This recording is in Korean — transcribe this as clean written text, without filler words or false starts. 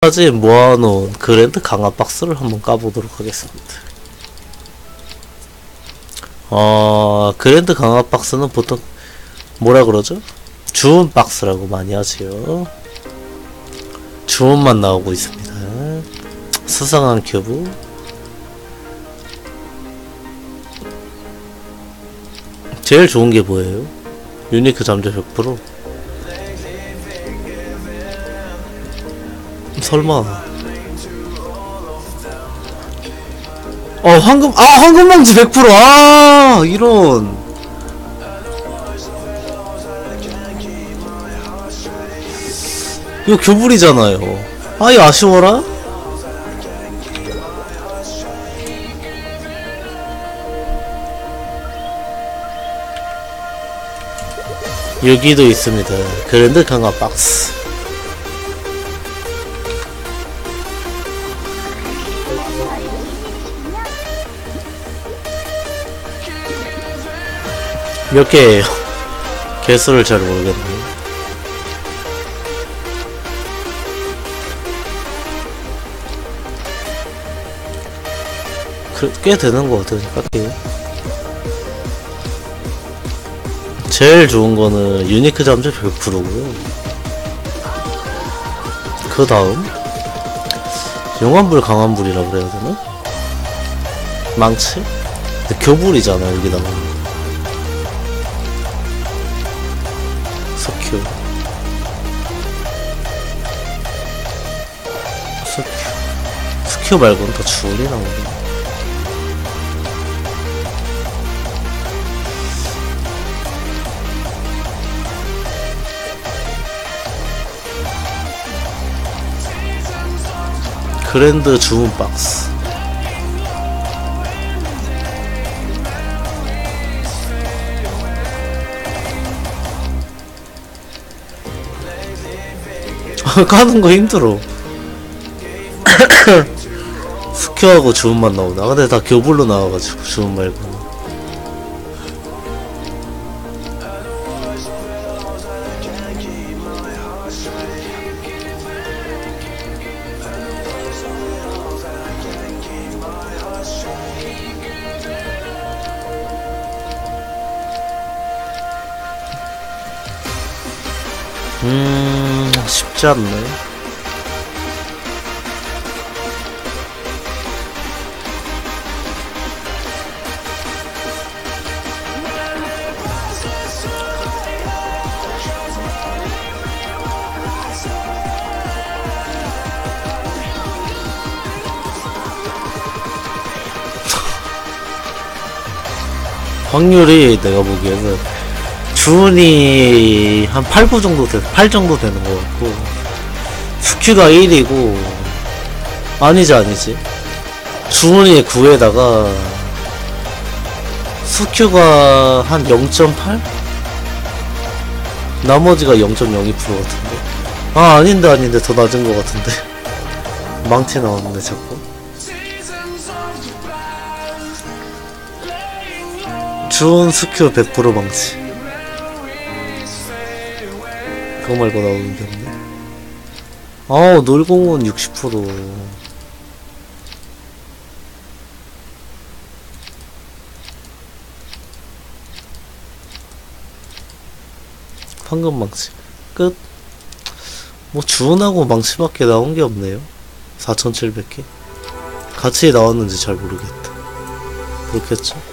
여기까지 모아놓은 그랜드 강화 박스를 한번 까보도록 하겠습니다. 그랜드 강화 박스는 보통 뭐라 그러죠? 주문 박스라고 많이 하지요. 주문만 나오고 있습니다. 수상한 큐브. 제일 좋은 게 뭐예요? 유니크 잠재 100%? 설마. 황금망치 100%! 이런. 이거 교불이잖아요. 이거 아쉬워라? 여기도 있습니다. 그랜드 강화 박스. 몇 개예요? 개수를 잘 모르겠네. 꽤 되는 거 같으니까 깎게요. 제일 좋은 거는 유니크 잠재 100%고요. 그 다음 용암불 강암불이라 그래야 되나? 망치? 근데 교불이잖아 여기다가. 석큐. 석큐 말고는 다 주얼이 나오네. 그랜드 주문 박스. 까는 거 힘들어. 스큐하고 주문만 나오나? 근데 다 교불로 나와가지고 주문 말고. 쉽지 않네. 확률이 내가 보기에는 주운이 한 8, 9 정도 8 정도 되는 것 같고, 스큐가 1이고, 아니지. 주운이 9에다가, 스큐가 한 0.8? 나머지가 0.02% 같은데. 아닌데, 더 낮은 것 같은데. 망치 나왔는데, 자꾸. 주운 스큐 100% 망치. 그거 말고 나오는 게 없네. 놀공은 60%. 황금망치 끝. 뭐 주운하고 망치밖에 나온 게 없네요. 4700개. 같이 나왔는지 잘 모르겠다. 그렇겠죠?